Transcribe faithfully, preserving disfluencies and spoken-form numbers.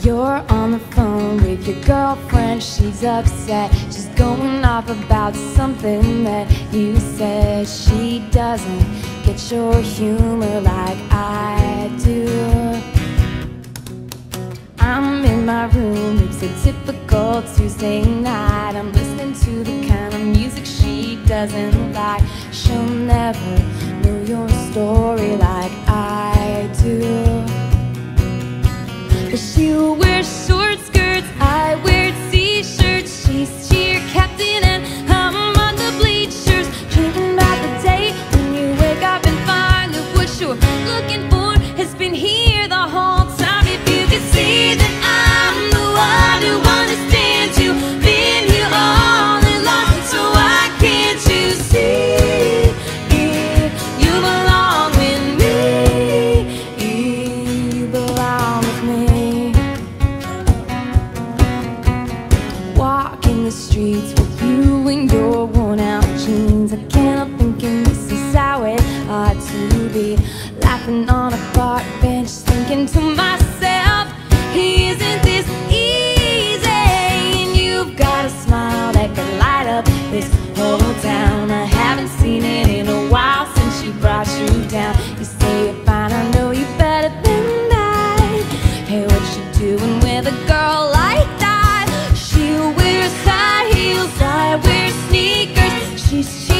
You're on the phone with your girlfriend, she's upset. She's going off about something that you said. She doesn't get your humor like I do. I'm in my room, it's a typical Tuesday night. I'm listening to the kind of music she doesn't like. She'll never know your story like I do. But she'll wear short skirts, I wear t-shirts. She's cheer captain and I'm on the bleachers, dreaming about the day when you wake up and find that what you're looking for has been here the whole time. If you could see that I'm the one who understands you, been here all along, so why can't you see you belong with me? You belong with me. Walking the streets with you in your worn out jeans, I can't help thinking this is how it ought to be. Laughing on a park bench, thinking to myself, isn't this easy? And you've got a smile that could light up this whole town. I haven't seen it in a while since she brought you down. You say you're fine, I know you better than that. Hey, what you doing with a girl like that? She wears high heels, I wear sneakers. She's